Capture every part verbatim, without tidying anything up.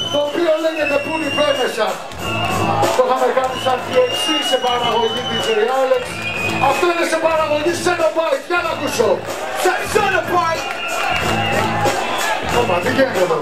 το οποίο λέγεται Πού είναι η Πέμεσα. Το είχαμε κάνει σαν πι εξ σι σε παραγωγή ντι τζέι Alex. Αυτό είναι σε παραγωγή Xenobite, για να ακούσω. Xenobite! Ωπα, τι γίνεται εδώ.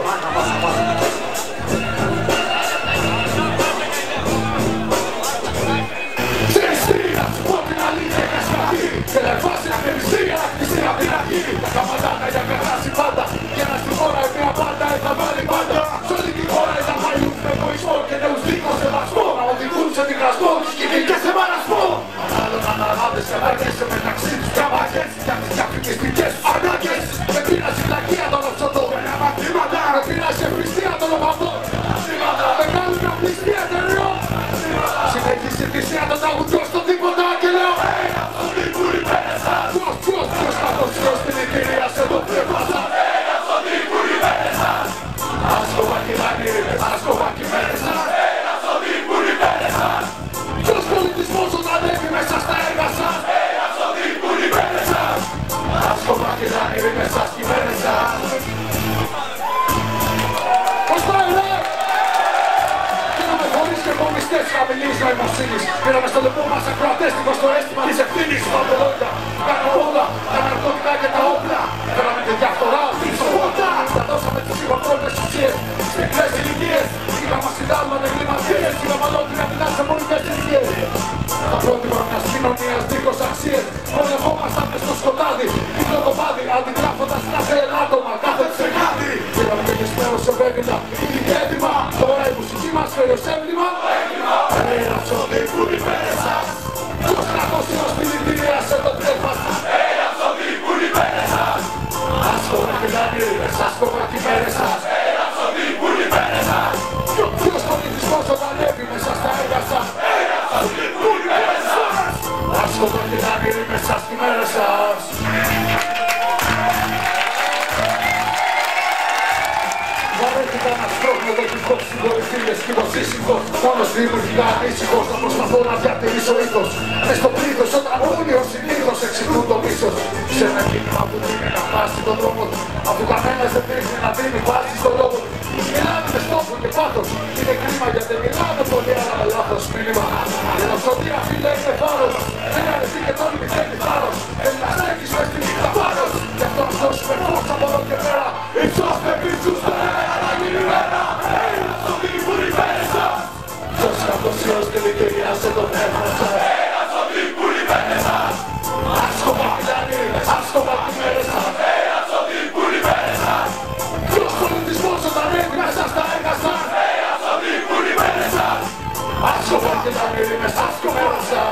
Ξέρεις τι, να σου πω την αλήθεια και σκατή. Και να φάσει να κρεμιστεί, να κτιστεί απ' την αρχή. Τα καμπατάνα για περάσει πάντα. Και να στη χώρα η μία πάντα θα βάλει πάντα. Σ' όλη τη χώρα θα βάλουν με εγωισμό και νέους δίκους σεβασμό. Να οδηγούν σε δικασμό σκηνή και σε μαρασμό. Ανάλλον αναλάβες σε βαριέσαι μεταξύ τους καμπάκες. Για τις διαφημιστικές ανάγκες. Με πείνασε η λακία των οψωτών. Με πείνασε η φυστία των οπαδών. Με κάνουν μια πληστία εταιρεών. Συνεχίζει η θυσία των αγουδιών στο τίποτα και λέω hey, αυτόν που υπέρεσα. Ποιος, ποιος, ποιος θα το σιώσει την εταιρεία σε το πνεύματα. Hey, αυτόν που υπέρεσα. Άσκοπα κυλάνει, άσκοπα κυμέρεσα. Hey, αυτόν που υπέρεσα. Ποιος πολιτισμός όταν ανέβει μέσα στα έργα σας. Hey, αυτόν που υπέρεσα. Άσκοπα κυλάνει μέσα στις κυμέρες σας. Πώς πάει ρε! Πήραμε χωρίς και κομιστές χαμηλής νοημοσύνης. Πήραμε στο λεπτό μας ακροατέστικο στο αίσθημα της ευθύνης. Πάμε λόγια, κάνω όλα, τα ναρκωτικά και τα όπλα. Φέραμε τη διαφθορά, πίσω πότα. Τα δώσαμε τις υποτρόπες ουσίες, στις μικρές ηλικίες. Είχαμε μας συντάγματα εγκληματίες, είχαμε ολόκληρα μιλά σε πολιτικές ηλικίες. Τα πρότυπα μιας κοινωνίας δίχως αξίες. Πολεμόμασταν μες στο σκοτάδι, πίσω το πάδι, αντιγράφοντας κάθε άτομα, κάθε ψεγάδι. Πήραμε και γεσμένο σε βέβαινα, είναι έτοιμα. Τώρα η μουσική μας φέρει ως έμβλημα. Ένα ψωδί που υπέρες σας. Ποιος κρατώσιμος δηλητηρίασε το πνεύμα σας. Ένα ψωδί που υπέρες σας. Άσκοπα κυλάνει, άσκοπα κυμέρες σας. Ένα ψωδί που υπέρες σας. Ποιος πολιτισμός όταν ανέβει μέσα στα έργα σας. Ένα ψωδί που υπέρες σας. Άσκοπα κυλάνει μέσα στις κυμέρες σας. Βαρέθηκα να σπρώχνω το κυκός συμπορηθήλες κι είμαι σύσυγχος. Μόνος δημιουργικά ανήσυχος να προσπαθώ να διατηρήσω ήθος. Μες στο πλήθος όταν όλοι ως συνήθως εξηγούν το μίσος. Σε ένα κίνημα που δίνει να φτάσει τον δρόμο του. Αφού κανένας δεν δείχνει να δίνει βάση στον λόγο του. Μιλάμε με στόχο και πάθος. Είναι κρίμα γιατί μιλάμε πολύ αλλά με λάθος μήνυμα. Η νοσοτία φίλε είναι θάρρος. Δεν αρεστεί και τώρα μη θέλει θάρρος. Θέλει να στέκεις μες στη νύχτα πάρος. Γι' αυτό να δώσουμε φως από εδώ και πέρα. Υψώστε πίτσους στον αέρα να γίνει μέρα. Ένα ψωδί που υπέρες σας. Ποιος κρατωσιός δηλητηρίασε το πνεύμα σας. Ένα ψωδί που υπέρες σας. Άσκοπα κυλάνει, άσκοπα κυμέρες σας. Ένα ψωδί που υπέρες σας. Ποιος πολιτισμός όταν ανέβει μέσα στα έργα σας. Ένα ψωδί που υπέρες σας. Άσκοπα κυλάνει μέσα στις κυμέρες σας.